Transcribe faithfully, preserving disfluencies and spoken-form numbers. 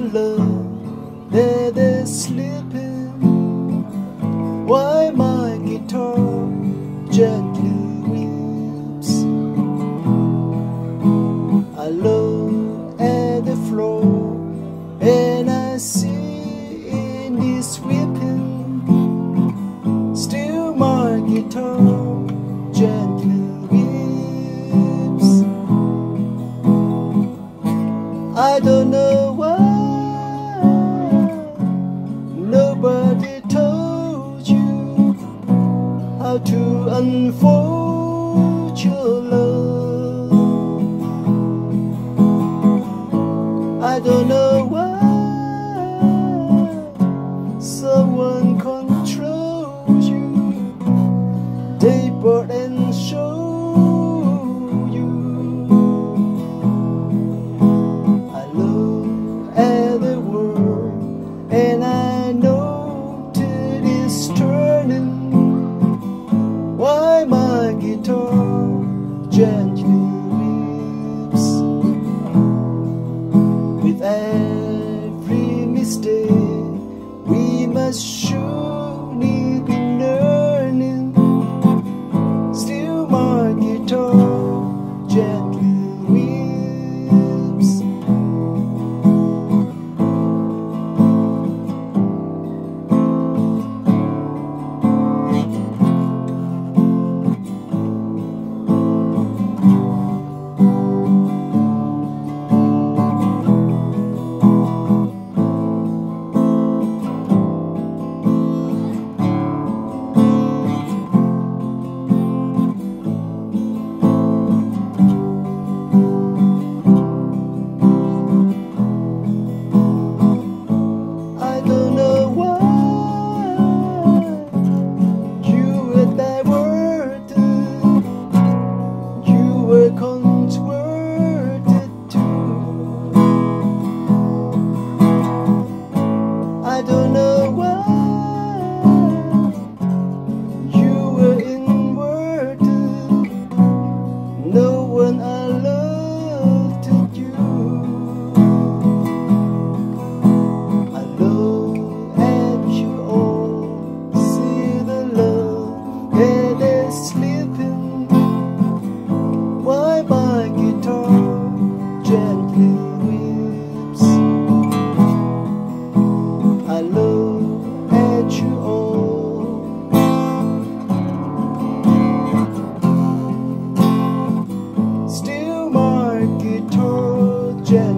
love that is sleeping, while my guitar gently weeps. I look at the floor and I see in this weeping, still my guitar gently weeps. I don't know why nobody told you how to unfold your love. I don't know why someone controls you. They brought and show you. I look at the world and I know that it's turning, while my guitar gently weeps. With every mistake we must surely be learning, still my guitar gently weeps. I don't know why you were inverted. No one I loved you. I look at you all, see the love that is sleeping, while my guitar gently weeps. I look at you all, still my guitar gently